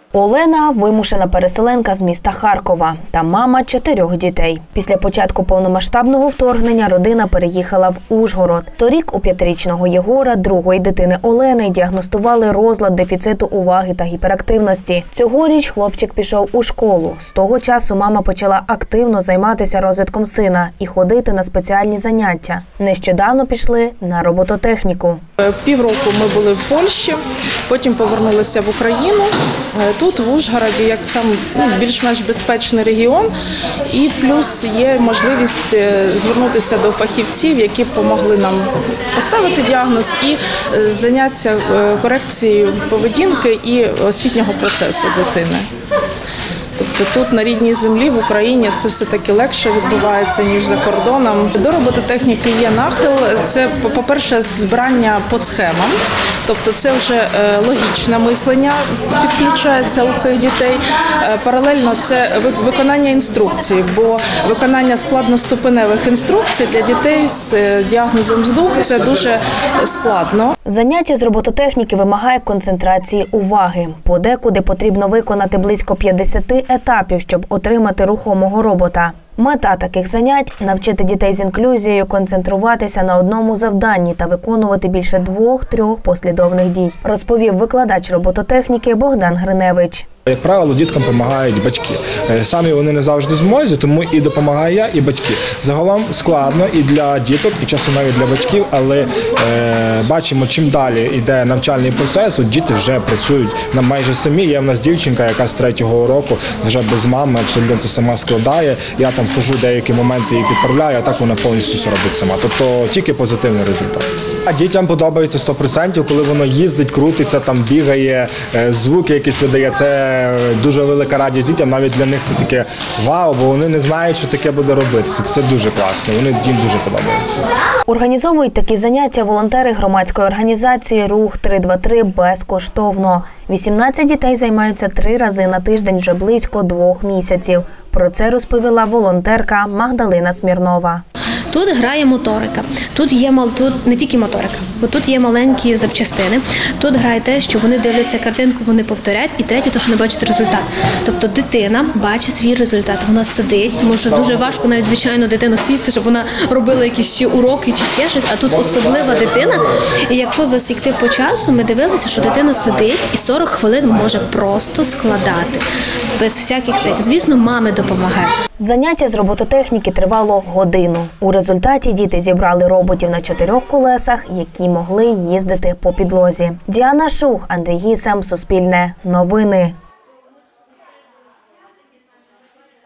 Олена – вимушена переселенка з міста Харкова та мама 4 дітей. Після початку повномасштабного вторгнення родина переїхала в Ужгород. Торік у 5-річного Єгора, другої дитини Олени, діагностували розлад дефіциту уваги та гіперактивності. Цьогоріч хлопчик пішов у школу. З того часу мама почала активно займатися розвитком сина і ходити на спеціальні заняття. Нещодавно пішли на робототехніку. Півроку ми були в Польщі, потім повернулися в Україну. Тут, в Ужгороді, як сам більш-менш безпечний регіон, і плюс є можливість звернутися до фахівців, які допомогли нам поставити діагноз і зайнятися корекцією поведінки і освітнього процесу дитини. Тобто тут на рідній землі, в Україні, це все-таки легше відбувається, ніж за кордоном. До робототехніки є нахил. Це, по-перше, збирання по схемам. Тобто це вже логічне мислення підключається у цих дітей. Паралельно це виконання інструкцій, бо виконання складноступеневих інструкцій для дітей з діагнозом СДУХ – це дуже складно. Заняття з робототехніки вимагає концентрації уваги. Подекуди потрібно виконати близько 50 етапів, щоб отримати рухомого робота. Мета таких занять – навчити дітей з інклюзією концентруватися на одному завданні та виконувати більше 2-3 послідовних дій, розповів викладач робототехніки Богдан Гриневич. Як правило, діткам допомагають батьки. Самі вони не завжди в змозі, тому і допомагаю я, і батьки. Загалом складно і для діток, і часто навіть для батьків, але бачимо, чим далі йде навчальний процес, діти вже працюють майже самі. Є в нас дівчинка, яка з 3-го року вже без мами абсолютно сама складає. Я там хожу, деякі моменти її підправляю, а так вона повністю все робить сама. Тобто тільки позитивний результат. А дітям подобається 100%, коли воно їздить, крутиться, там бігає, звуки якісь видає. Це дуже велика радість дітям, навіть для них це таке вау, бо вони не знають, що таке буде робитися. Це дуже класно, їм дуже подобається. Організовують такі заняття волонтери громадської організації «Рух 323» безкоштовно. 18 дітей займаються 3 рази на тиждень вже близько 2 місяців. Про це розповіла волонтерка Магдалина Смірнова. Тут грає моторика, тут не тільки моторика, бо тут є маленькі запчастини. Тут грає те, що вони дивляться картинку, вони повторяють, і третє, то, що не бачать результат. Тобто дитина бачить свій результат, вона сидить, тому що дуже важко навіть, звичайно, дитину сісти, щоб вона робила якісь ще уроки чи ще щось, а тут особлива дитина. І якщо засікти по часу, ми дивилися, що дитина сидить і 40 хвилин може просто складати, без всяких цих. Звісно, мами допомагають. Заняття з робототехніки тривало годину. У результаті діти зібрали роботів на 4 колесах, які могли їздити по підлозі. Діана Шух, Андрій Гісем, Суспільне, Новини.